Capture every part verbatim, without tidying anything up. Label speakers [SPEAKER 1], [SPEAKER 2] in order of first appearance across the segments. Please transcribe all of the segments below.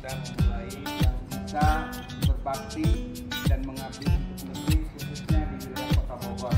[SPEAKER 1] akan memulai yang bisa berbakti dan mengabdi untuk negeri khususnya di wilayah Kota Bogor.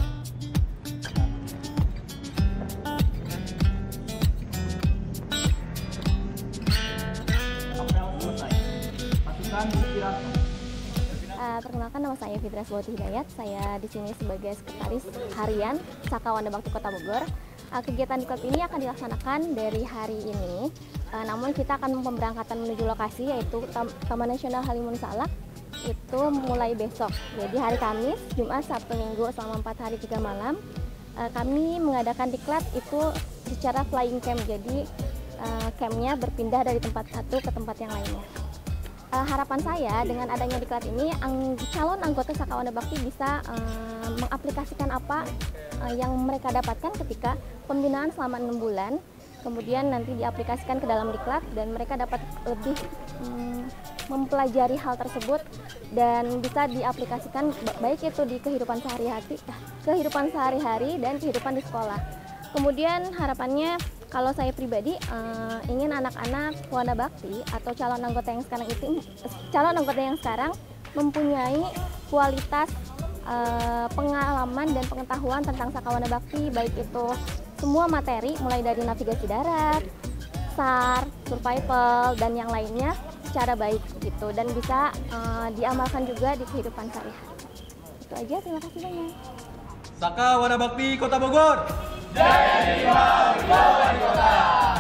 [SPEAKER 1] Pasukan inspirasi.
[SPEAKER 2] Uh, perkenalkan, nama saya Fidras Bawati Hidayat. Saya di sini sebagai sekretaris harian Saka Wanda Bakti Kota Bogor. Uh, kegiatan di klub ini akan dilaksanakan dari hari ini. Uh, namun kita akan pemberangkatan menuju lokasi yaitu Tam Taman Nasional Halimun Salak itu mulai besok. Jadi hari Kamis, Jumat, Sabtu, Minggu selama empat hari tiga malam. Uh, kami mengadakan diklat itu secara flying camp. Jadi uh, campnya berpindah dari tempat satu ke tempat yang lainnya. Uh, harapan saya dengan adanya diklat ini, ang calon anggota Saka Wanda Bakti bisa uh, mengaplikasikan apa uh, yang mereka dapatkan ketika pembinaan selama enam bulan, kemudian nanti diaplikasikan ke dalam diklat dan mereka dapat lebih um, mempelajari hal tersebut dan bisa diaplikasikan baik itu di kehidupan sehari-hari, kehidupan sehari-hari dan kehidupan di sekolah. Kemudian harapannya, kalau saya pribadi uh, ingin anak-anak Wanda Bakti atau calon anggota yang sekarang itu calon anggota yang sekarang mempunyai kualitas uh, pengalaman dan pengetahuan tentang Saka Wanda Bakti, baik itu semua materi mulai dari navigasi darat, S A R, survival dan yang lainnya secara baik gitu dan bisa uh, diamalkan juga di kehidupan sehari-hari. Itu aja, terima kasih banyak.
[SPEAKER 3] Saka Wanda Bakti Kota Bogor.
[SPEAKER 4] Jaya Dewa Wali Kota.